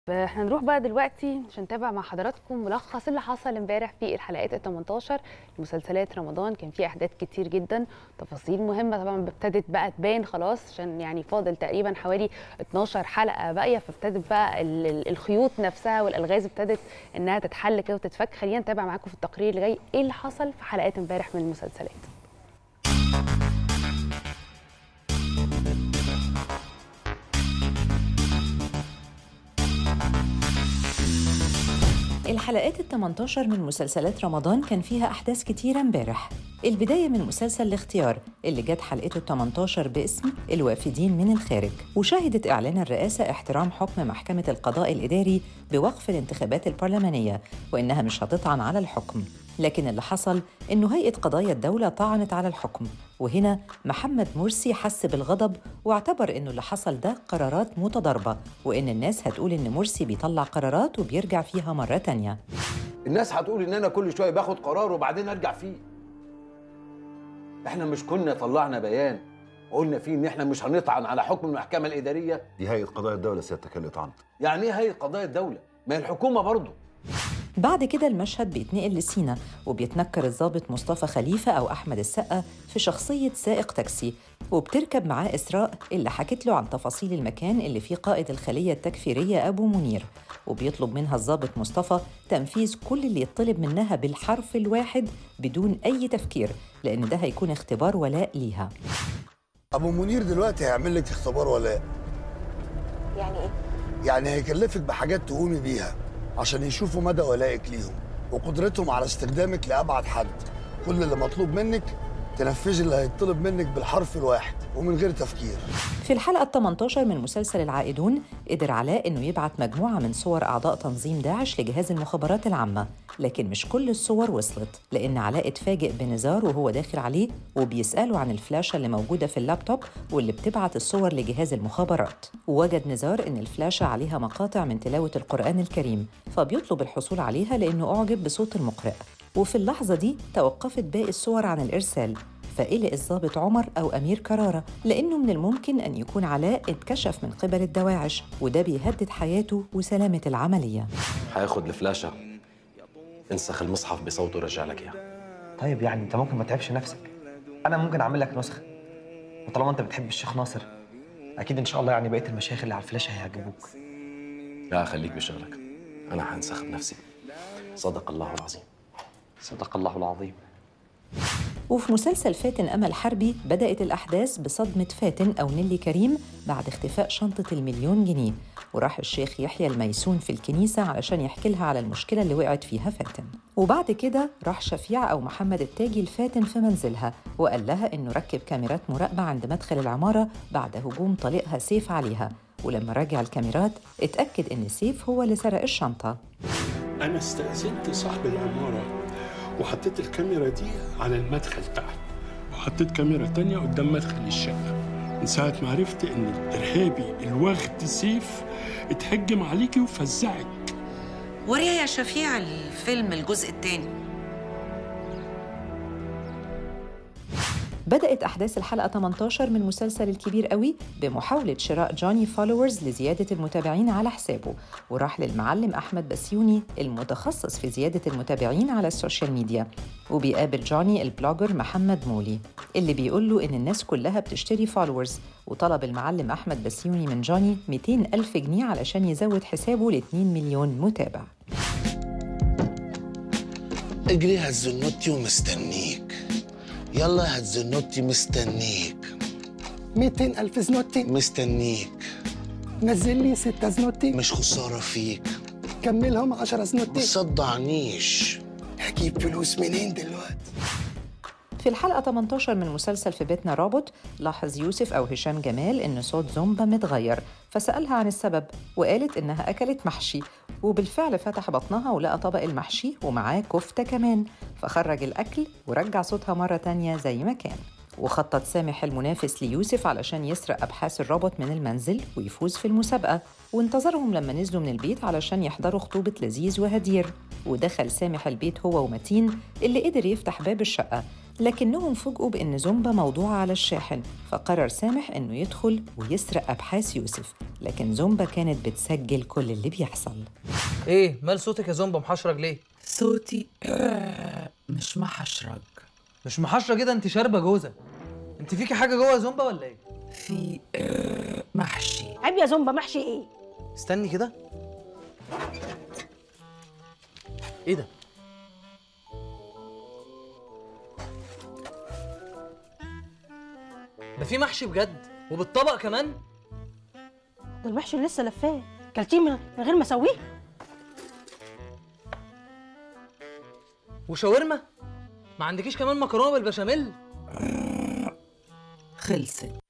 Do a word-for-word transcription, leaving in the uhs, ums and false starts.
احنا نروح بقى دلوقتي عشان نتابع مع حضراتكم ملخص اللي حصل امبارح في الحلقات ال تمنتاشر لمسلسلات رمضان. كان في احداث كتير جدا، تفاصيل مهمه طبعا ابتدت بقى تبان خلاص، عشان يعني فاضل تقريبا حوالي اتناشر حلقه باقيه، فابتدت بقى الخيوط نفسها والالغاز ابتدت انها تتحل كده وتتفك. خلينا نتابع معاكم في التقرير اللي جاي ايه اللي حصل في حلقات امبارح من المسلسلات. الحلقات ال تمنتاشر من مسلسلات رمضان كان فيها أحداث كتيرة امبارح. البداية من مسلسل الاختيار اللي جت حلقته ال تمنتاشر باسم الوافدين من الخارج، وشهدت إعلان الرئاسة احترام حكم محكمة القضاء الإداري بوقف الانتخابات البرلمانية وإنها مش هتطعن على الحكم. لكن اللي حصل إنه هيئة قضايا الدولة طعنت على الحكم، وهنا محمد مرسي حس بالغضب واعتبر إنه اللي حصل ده قرارات متضاربة، وإن الناس هتقول إن مرسي بيطلع قرارات وبيرجع فيها مرة تانية. الناس هتقول إن أنا كل شوية باخد قرار وبعدين أرجع فيه. إحنا مش كنا طلعنا بيان وقلنا فيه إن إحنا مش هنطعن على حكم المحكمة الإدارية؟ دي هيئة قضايا الدولة سيادتك اللي طعنت. يعني إيه هيئة قضايا الدولة؟ ما هي الحكومة برضه. بعد كده المشهد بيتنقل لسينا، وبيتنكر الضابط مصطفى خليفة أو أحمد السقا في شخصية سائق تاكسي، وبتركب معاه إسراء اللي حكت له عن تفاصيل المكان اللي فيه قائد الخلية التكفيرية أبو منير، وبيطلب منها الضابط مصطفى تنفيذ كل اللي يطلب منها بالحرف الواحد بدون أي تفكير، لأن ده هيكون اختبار ولاء ليها. أبو منير دلوقتي هيعمل لك اختبار ولاء. يعني إيه؟ يعني هيكلفك بحاجات تقومي بيها عشان يشوفوا مدى ولائك ليهم وقدرتهم على استخدامك لأبعد حد. كل اللي مطلوب منك تنفذي اللي هيطلب منك بالحرف الواحد ومن غير تفكير. في الحلقة ال تمنتاشر من مسلسل العائدون قدر علاء إنه يبعت مجموعة من صور أعضاء تنظيم داعش لجهاز المخابرات العامة، لكن مش كل الصور وصلت، لأن علاء اتفاجئ بنزار وهو داخل عليه وبيسأله عن الفلاشة اللي موجودة في اللابتوب واللي بتبعت الصور لجهاز المخابرات، ووجد نزار إن الفلاشة عليها مقاطع من تلاوة القرآن الكريم، فبيطلب الحصول عليها لأنه أعجب بصوت المقرئ. وفي اللحظة دي توقفت باقي الصور عن الإرسال، فقلق الضابط عمر أو أمير كرارة، لأنه من الممكن أن يكون علاء اتكشف من قبل الدواعش، وده بيهدد حياته وسلامة العملية. هياخد الفلاشة، انسخ المصحف بصوته ورجع لك اياه. طيب يعني انت ممكن ما تعبش نفسك، انا ممكن اعمل لك نسخة، وطالما انت بتحب الشيخ ناصر اكيد ان شاء الله يعني بقية المشايخ اللي على الفلاشة هيعجبوك. لا خليك بشغلك، انا هنسخ بنفسي. صدق الله العظيم. صدق الله العظيم. وفي مسلسل فاتن أمل حربي بدأت الأحداث بصدمة فاتن أو نيلي كريم بعد اختفاء شنطة المليون جنيه، وراح الشيخ يحيى الميسون في الكنيسة علشان يحكي لها على المشكلة اللي وقعت فيها فاتن. وبعد كده راح شفيع أو محمد التاجي لفاتن في منزلها وقال لها إنه ركب كاميرات مراقبة عند مدخل العمارة بعد هجوم طليقها سيف عليها، ولما راجع الكاميرات اتأكد إن سيف هو اللي سرق الشنطة. أنا استأذنت صاحب العمارة وحطيت الكاميرا دي على المدخل تحت، وحطيت كاميرا تانية قدام مدخل الشقة. من ساعة ما عرفت إن الإرهابي الوغد سيف اتهجم عليكي وفزعك. وريها يا شفيع الفيلم الجزء الثاني. بدأت أحداث الحلقة تمنتاشر من مسلسل الكبير قوي بمحاولة شراء جوني فولورز لزيادة المتابعين على حسابه، وراح للمعلم أحمد بسيوني المتخصص في زيادة المتابعين على السوشيال ميديا، وبيقابل جوني البلوجر محمد مولي اللي بيقول له إن الناس كلها بتشتري فولورز، وطلب المعلم أحمد بسيوني من جوني مئتين ألف جنيه علشان يزود حسابه ل اتنين مليون متابع. اجري هالزنوتي ومستنيك، يلا هتزنوتي مستنيك. مئتين ألف زنوتي مستنيك. نزل لي ستة زنوتي. مش خسارة فيك. كملهم عشرة زنوتي. ما تصدعنيش. هجيب فلوس منين دلوقتي؟ في الحلقة تمنتاشر من مسلسل في بيتنا رابط لاحظ يوسف أو هشام جمال إن صوت زومبا متغير، فسألها عن السبب وقالت إنها أكلت محشي، وبالفعل فتح بطنها ولقى طبق المحشي ومعاه كفتة كمان، فخرج الأكل ورجع صوتها مرة تانية زي ما كان. وخطط سامح المنافس ليوسف علشان يسرق أبحاث الرابط من المنزل ويفوز في المسابقة، وانتظرهم لما نزلوا من البيت علشان يحضروا خطوبة لذيذ وهدير. ودخل سامح البيت هو ومتين اللي قدر يفتح باب الشقة، لكنهم فوجئوا بأن زومبا موضوعة على الشاحن، فقرر سامح إنه يدخل ويسرق أبحاث يوسف، لكن زومبا كانت بتسجل كل اللي بيحصل. إيه مال صوتك يا زومبا محشرج ليه؟ صوتي مش محشرج. مش محشرج كده، أنت شاربة جوزة. أنت فيكي حاجة جوه يا زومبا ولا إيه؟ في محشي. عيب يا زومبا، محشي إيه؟ استني كده. إيه ده؟ ده في محشي بجد وبالطبق كمان؟ ده المحشي اللي لسه لفاه، كلتيه من غير ما اسويه؟ وشاورما؟ ما عندكيش كمان مكرونه بالبشاميل؟ خلصت.